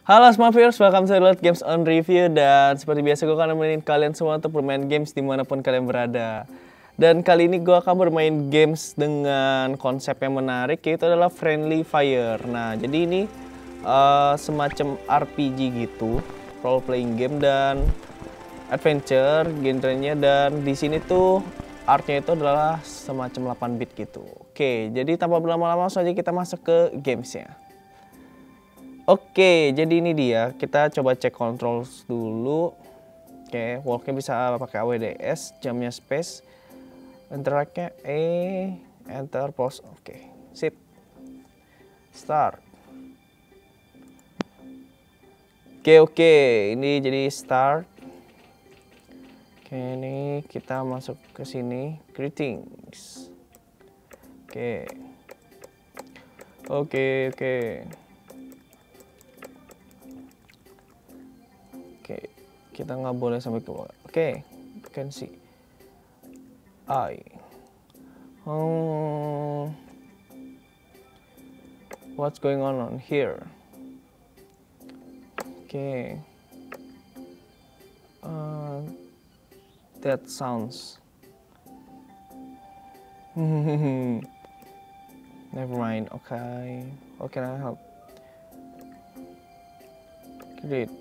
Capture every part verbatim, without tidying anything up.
Halo semua viewers, welcome to Reload Games on Review. Dan seperti biasa gue akan nemenin kalian semua untuk bermain games dimanapun kalian berada. Dan kali ini gue akan bermain games dengan konsep yang menarik, yaitu adalah Friendly Fire. Nah, jadi ini uh, semacam R P G gitu, role playing game dan adventure genrenya. Dan di sini tuh artnya itu adalah semacam delapan bit gitu. Oke, jadi tanpa berlama-lama langsung aja kita masuk ke gamesnya. Oke, jadi ini dia. Kita coba cek controls dulu. Oke, walknya bisa pakai A W D S, jamnya space, interactnya E, enter, pause. Oke, sip. Start. Oke, oke. Ini jadi start. Oke, ini kita masuk ke sini. Greetings. Oke. Oke, oke. Oke, kita nggak boleh sampai ke bawah. Oke, you can see. I. Hmm. What's going on on here? Oke. Uh, that sounds. Never mind. Okay. How can I help? Great.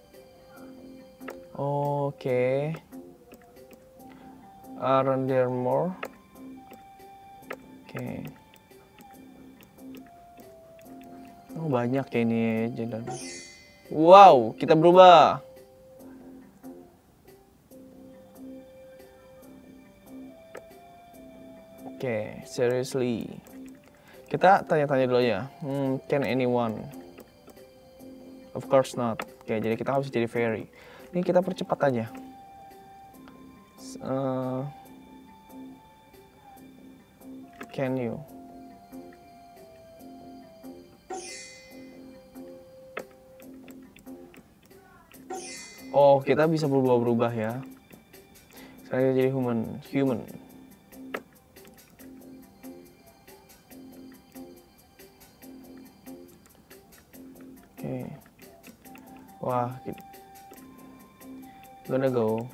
Oke. Aren't there more? Oke. Oh, banyak ya ini jadi. Wow, kita berubah. Oke, seriously. Kita tanya-tanya dulu ya. Hmm, can anyone? Of course not. Oke, jadi kita harus jadi fairy. Ini kita percepat aja. Uh, can you? Oh, kita bisa berubah-berubah ya. Saya jadi human, human. Oke. Okay. Wah, gitu. Gonna go.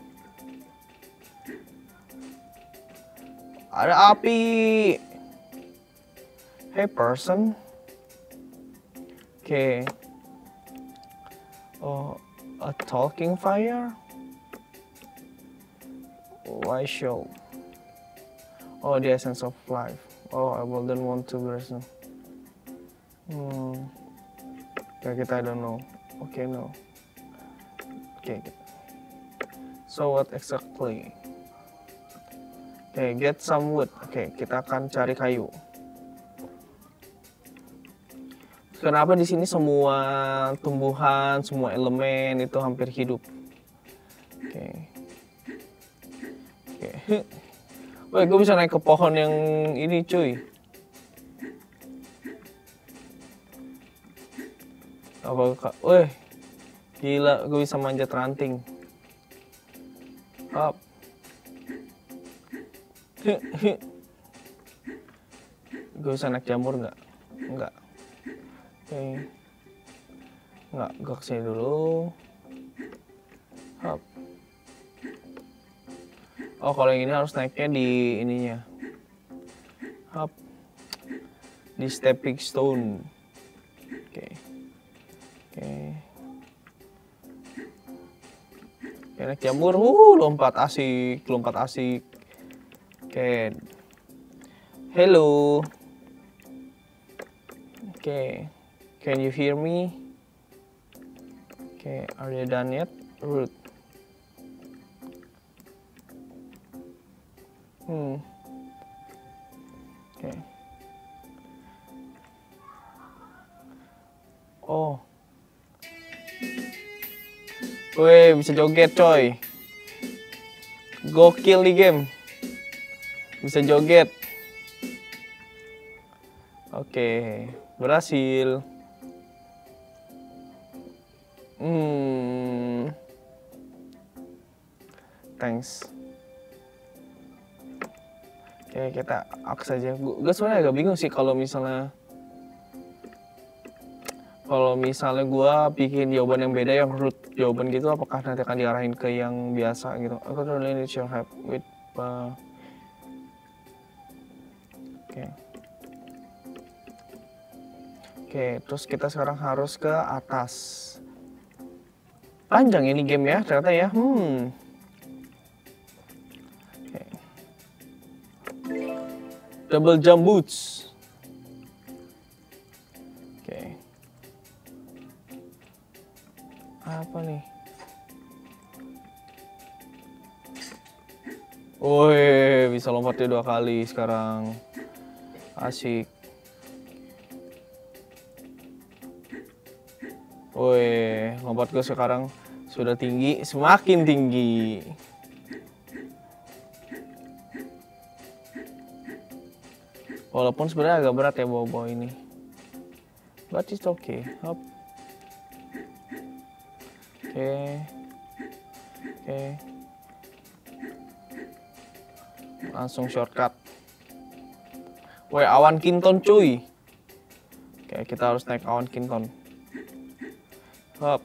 Ada api. Hey person. Oke. Okay. Oh, a talking fire. Why show? Oh, the essence of life. Oh, I wouldn't want to listen. Hmm. Kayak kita I don't know. Oke, okay, no. Oke. Okay. So what exactly? Oke, okay, get some wood. Oke, okay, kita akan cari kayu. Kenapa di sini semua tumbuhan, semua elemen itu hampir hidup? Oke. Okay. Oke. Okay. Woi, gue bisa naik ke pohon yang ini, cuy. Apa kak? Woi, gila, gue bisa manjat ranting. Up. Gue bisa naik jamur nggak? Nggak. Oke. Okay. Nggak, gue kesini dulu. Up. Oh, kalau yang ini harus naiknya di ininya. Up. Di stepping stone. Oke. Okay. Oke. Okay. Naik jamur, uh, lompat asik, lompat asik. Oke. Okay. Hello. Oke. Okay. Can you hear me? Oke, okay. Are you done yet? Root. Hmm. Oke. Okay. Oh. Wih, bisa joget coy. Gokil nih game. Bisa joget. Oke, berhasil. Hmm. Thanks. Oke, kita aks aja. Gue sebenarnya agak bingung sih kalau misalnya Kalau misalnya gue bikin jawaban yang beda, yang root jawaban gitu, apakah nanti akan diarahin ke yang biasa gitu? Aku tuh really need your help with uh... oke okay. Oke, okay, terus kita sekarang harus ke atas. Panjang ini game ya ternyata ya. Hmm. Okay. Double jump boots. Oke. Okay. Apa nih? Woi, bisa lompatnya dua kali sekarang. Asik. Woi, lompat gue sekarang sudah tinggi, semakin tinggi. Walaupun sebenarnya agak berat ya bawa-bawa ini. But it's okay. Hop. Oke. Okay. Oke. Okay. Langsung shortcut. Woi, awan kinton cuy. Oke, okay, kita harus naik awan kinton. Hop.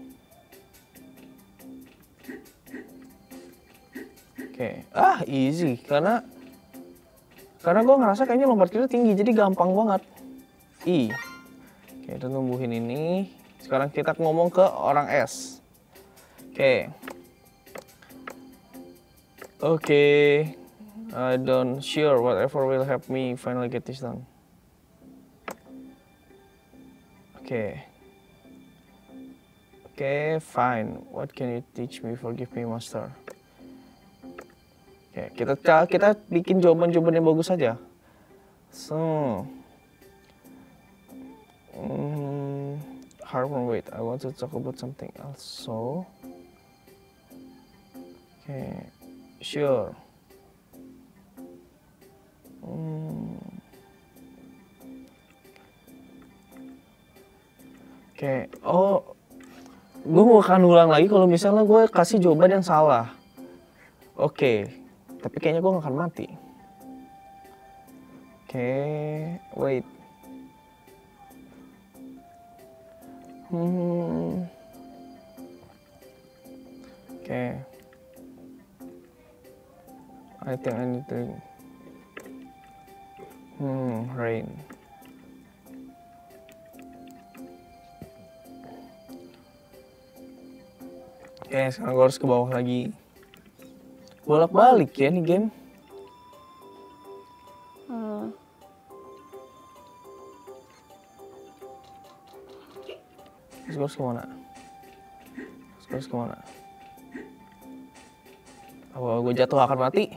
Oke, okay. Ah easy karena karena gue ngerasa kayaknya lompat kita tinggi jadi gampang banget. I. Oke, okay, kita tumbuhin ini. Sekarang kita ngomong ke orang S. Oke. Okay. Oke. Okay. I don't sure whatever will help me finally get this done. Oke. Okay. Oke, okay, fine. What can you teach me? Forgive me, master. Oke, okay, kita kita bikin jawaban-jawaban yang bagus saja. So, um, Harmon, wait. I want to talk about something else. So, oke, okay, sure. Hmm. Oke, okay. Oh. Gue mau akan ulang lagi kalau misalnya gue kasih jawaban yang salah. Oke, okay. Tapi kayaknya gue gak akan mati. Oke, okay. Wait. Hmm. Oke. Okay. I think I need to. Hmm, rain. Oke, okay, sekarang gue harus ke bawah lagi. Bolak-balik ya nih game. Hmm. Terus gue harus kemana? Terus gue harus kemana? Apa gue jatuh akan mati?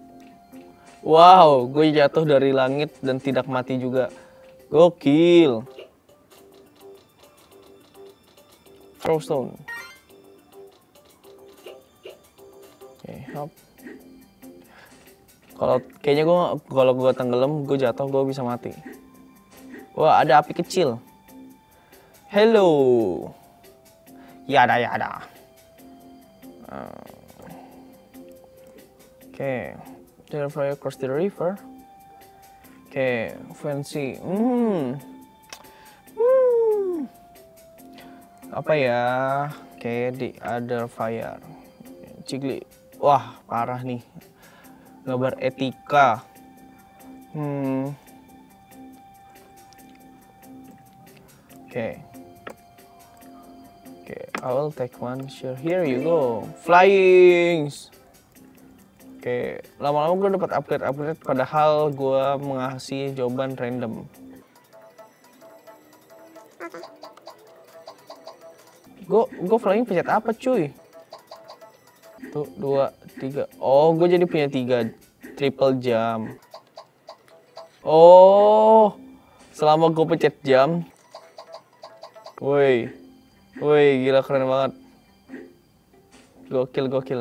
Wow, gue jatuh dari langit dan tidak mati juga. Gokil. Throw stone. Oke, hop. Kalau kayaknya gue kalau gue tenggelam, gue jatuh, gue bisa mati. Wah, ada api kecil. Hello. Yada yada. Uh, Oke, okay. There fly across the river. Oke, okay. Fancy. Hmm. Hmm. Apa ya? Oke, okay. The other fire. Cigli. Wah, parah nih. Gambar etika. Hmm. Oke. Okay. Oke, okay. I will take one. Sure, here you go. Flying. Oke, okay. Lama-lama gue dapat upgrade-upgrade padahal gue mengasih jawaban random. Gue gue flying pencet apa cuy? Satu, dua, tiga. Oh, gue jadi punya tiga triple jump. Oh, selama gue pencet jump. Woi, woi, gila keren banget. Gokil, gokil.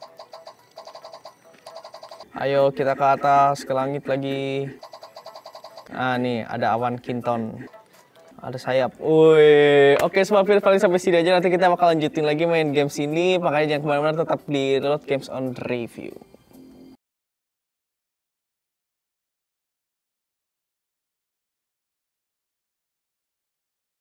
Ayo kita ke atas, ke langit lagi. Ah nih, ada awan kinton. Ada sayap. Woi, oke semua video paling sampai sini aja. Nanti kita bakal lanjutin lagi main games ini. Makanya jangan kemana-mana, tetap di Reload Games on Review.